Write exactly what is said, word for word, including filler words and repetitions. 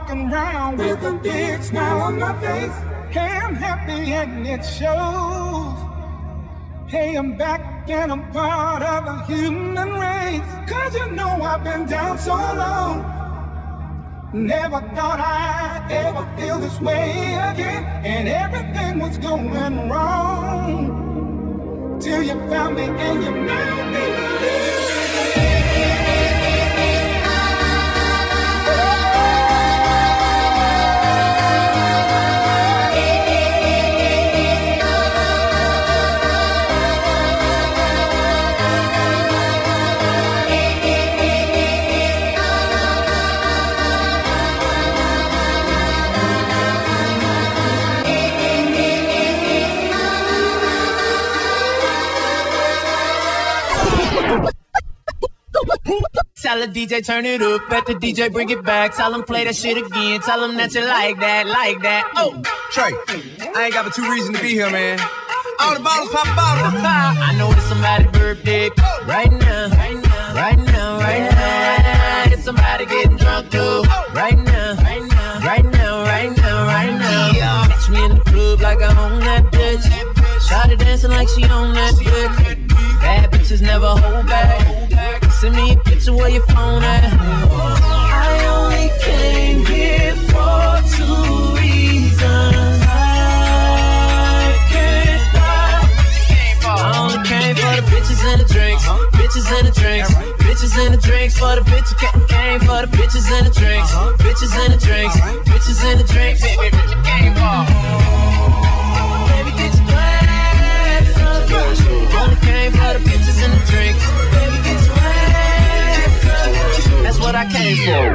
walking around with a big smile on my face. Hey, I'm happy and it shows. Hey, I'm back and I'm part of the human race. Cause you know I've been down so long. Never thought I'd ever feel this way again. And everything was going wrong till you found me and you made me believe. Tell the D J turn it up, let the D J bring it back. Tell him play that shit again, tell him that you like that, like that. Oh, Trey, I ain't got but two reasons to be here, man. All the bottles pop bottles. I know it's somebody's birthday right now, right now, right now, right now. It's somebody getting drunk too. Right now, right now, right now, right now, right now. Catch me in the club like I'm on that bitch. Shawty dancing like she on that bitch. Bad bitches never hold back. Send me a picture where your phone at. I only came here for two reasons. I can't lie. I only came for the bitches and the drinks. Bitches and the drinks. Bitches and the drinks. For the bitches came for the bitches and the drinks. Bitches and the drinks. Bitches and the drinks. Baby, bitch, came for. Baby, get your glass up. Only came for the bitches and the drinks. Baby, get your glass up. That's what I came for.